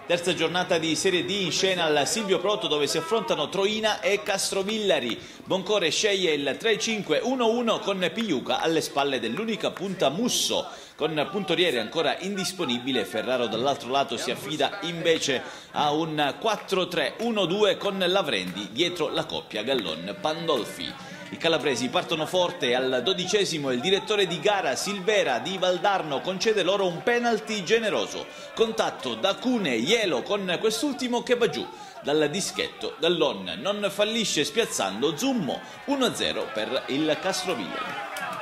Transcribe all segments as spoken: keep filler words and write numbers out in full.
Terza giornata di Serie D in scena al Silvio Proto, dove si affrontano Troina e Castrovillari. Boncore sceglie il tre cinque uno uno con Piuca alle spalle dell'unica punta Musso. Con puntoriere ancora indisponibile, Ferraro dall'altro lato si affida invece a un quattro tre uno due con Lavrendi dietro la coppia Gallon-Pandolfi. I calabresi partono forte, al dodicesimo il direttore di gara Silvera di Valdarno concede loro un penalty generoso. Contatto da Cune Ielo con quest'ultimo che va giù. Dal dischetto Gallon non fallisce spiazzando Zummo, uno a zero per il Castrovillari.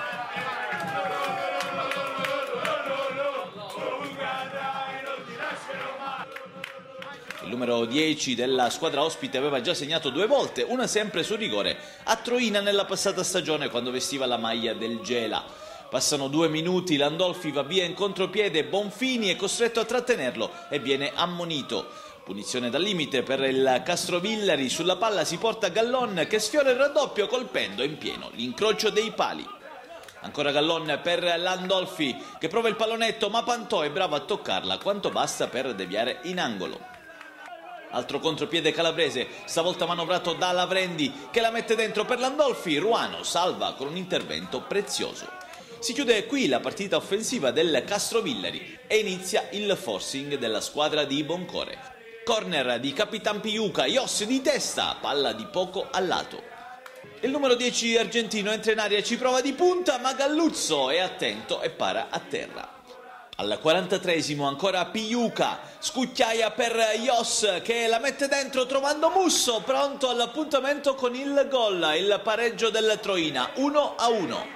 Il numero dieci della squadra ospite aveva già segnato due volte, una sempre su rigore, a Troina nella passata stagione quando vestiva la maglia del Gela. Passano due minuti, Landolfi va via in contropiede, Bonfini è costretto a trattenerlo e viene ammonito. Punizione dal limite per il Castrovillari, sulla palla si porta Gallon che sfiora il raddoppio colpendo in pieno l'incrocio dei pali. Ancora Gallon per Landolfi che prova il pallonetto, ma Pantò è bravo a toccarla quanto basta per deviare in angolo. Altro contropiede calabrese, stavolta manovrato da Lavrendi che la mette dentro per Landolfi. Ruano salva con un intervento prezioso. Si chiude qui la partita offensiva del Castrovillari e inizia il forcing della squadra di Boncore. Corner di Capitan Piuca, Ios di testa, palla di poco a lato. Il numero dieci argentino entra in aria e ci prova di punta, ma Galluzzo è attento e para a terra. Al quarantatreesimo ancora Piuca, scucchiaia per Ios che la mette dentro trovando Musso, pronto all'appuntamento con il gol, il pareggio del Troina, uno a uno.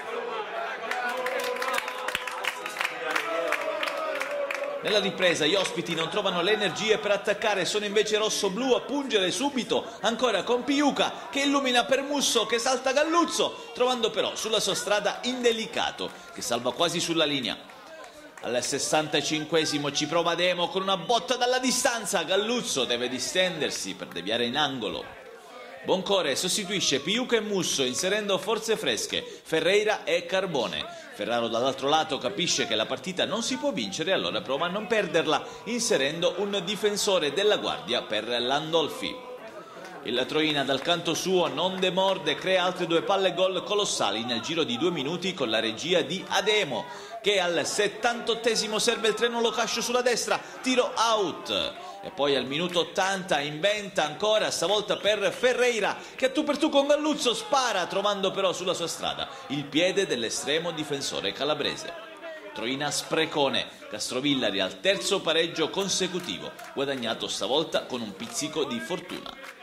Nella ripresa gli ospiti non trovano le energie per attaccare, sono invece rossoblu a pungere subito, ancora con Piuca che illumina per Musso che salta Galluzzo, trovando però sulla sua strada Indelicato che salva quasi sulla linea. Al sessantacinquesimo ci prova Demo con una botta dalla distanza, Galluzzo deve distendersi per deviare in angolo. Boncore sostituisce Piuca e Musso inserendo forze fresche, Ferreira e Carbone. Ferraro dall'altro lato capisce che la partita non si può vincere, allora prova a non perderla inserendo un difensore della guardia per Landolfi. Il Troina dal canto suo non demorde, crea altre due palle gol colossali nel giro di due minuti con la regia di Ademo che al settantottesimo serve il treno Locascio sulla destra, tiro out. E poi al minuto ottanta inventa ancora, stavolta per Ferreira che a tu per tu con Galluzzo spara, trovando però sulla sua strada il piede dell'estremo difensore calabrese. Troina sprecone, Castrovillari al terzo pareggio consecutivo, guadagnato stavolta con un pizzico di fortuna.